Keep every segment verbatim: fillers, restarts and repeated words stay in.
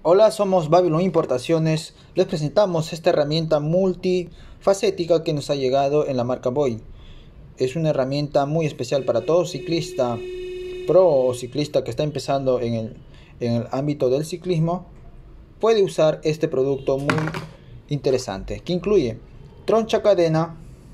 Hola, somos Babylon Importaciones. Les presentamos esta herramienta multifacética que nos ha llegado en la marca Boy. Es una herramienta muy especial para todo ciclista pro o ciclista que está empezando en el, en el ámbito del ciclismo. Puede usar este producto muy interesante, que incluye troncha cadena,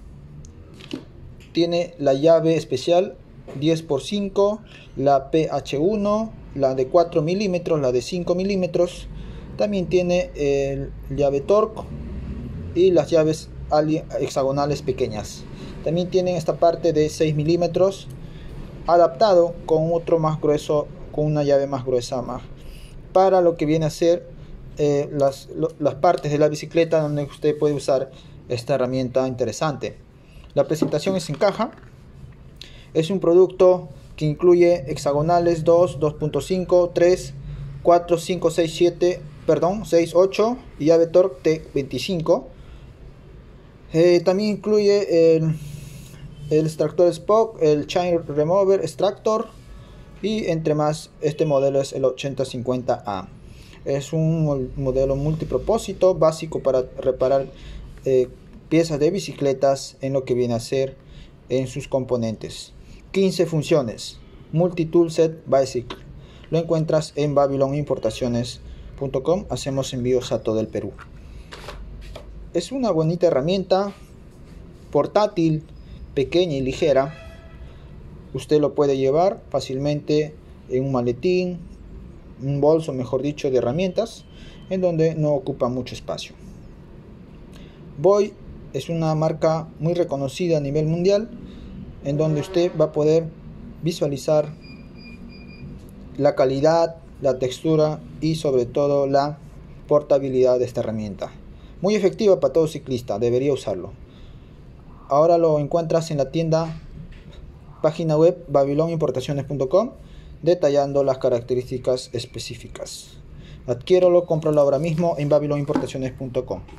tiene la llave especial diez por cinco, la P H uno, la de cuatro milímetros, la de cinco milímetros. También tiene el llave torque y las llaves hexagonales pequeñas. También tienen esta parte de seis milímetros adaptado con otro más grueso, con una llave más gruesa más para lo que viene a ser eh, las, lo, las partes de la bicicleta, donde usted puede usar esta herramienta interesante. La presentación es en caja. Es un producto que incluye hexagonales dos, dos punto cinco, tres, cuatro, cinco, seis, siete, perdón, seis, ocho y llave torque T veinticinco. Eh, también incluye el, el extractor Spock, el chain remover extractor y entre más. Este modelo es el ochenta cincuenta A. Es un modelo multipropósito básico para reparar eh, piezas de bicicletas en lo que viene a ser en sus componentes. quince funciones, multi-tool set bicycle. Lo encuentras en babylon importaciones punto com. Hacemos envíos a todo el Perú. Es una bonita herramienta, portátil, pequeña y ligera. Usted lo puede llevar fácilmente en un maletín, un bolso, mejor dicho, de herramientas, en donde no ocupa mucho espacio. Boy es una marca muy reconocida a nivel mundial, en donde usted va a poder visualizar la calidad, la textura y sobre todo la portabilidad de esta herramienta. Muy efectiva para todo ciclista, debería usarlo. Ahora lo encuentras en la tienda, página web babylon importaciones punto com, detallando las características específicas. Adquiéralo, cómpralo ahora mismo en babylon importaciones punto com.